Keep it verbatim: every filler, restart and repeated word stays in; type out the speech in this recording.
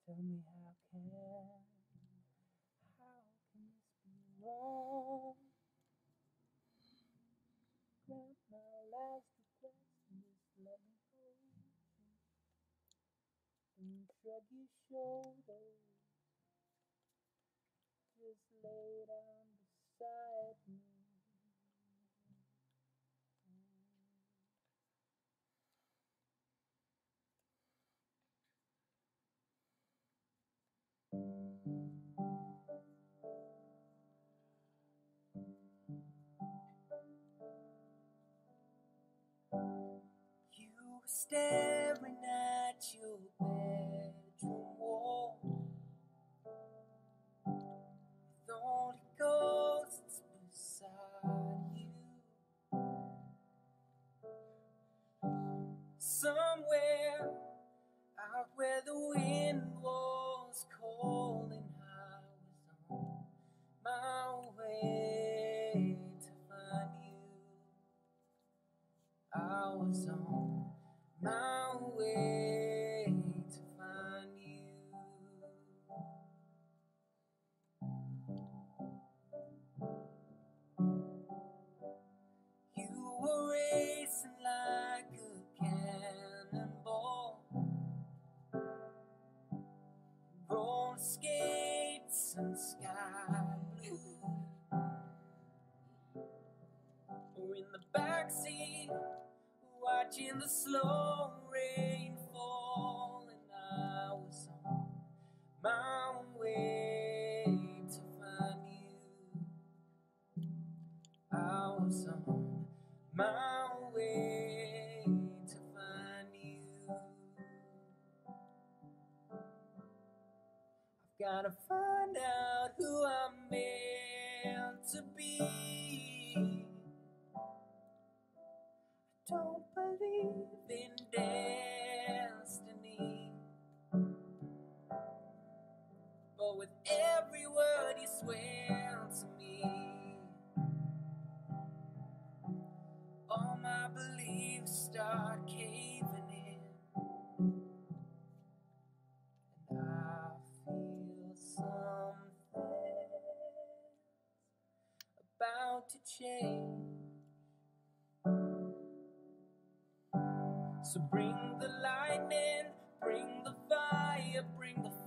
Tell me how can, how can this be wrong? Grant my last request and just let me hold you. Then shrug your shoulders, just lay down beside me. You were staring at your bedroom wall with only ghosts beside you. Somewhere out where the wind was calling, I was on my way to find you. I was on my way to find you. You were racing like a cannonball, roller skates and sky blue. Or in the backseat, watching the slow rain fall, and I was on my way to find you. I was on my way to find you. I've gotta find out who I'm meant to be. I don't believe in destiny, but with every word you swear to me, all my beliefs start caving in, and I feel something's about to change. So bring the lightning, bring the fire, bring the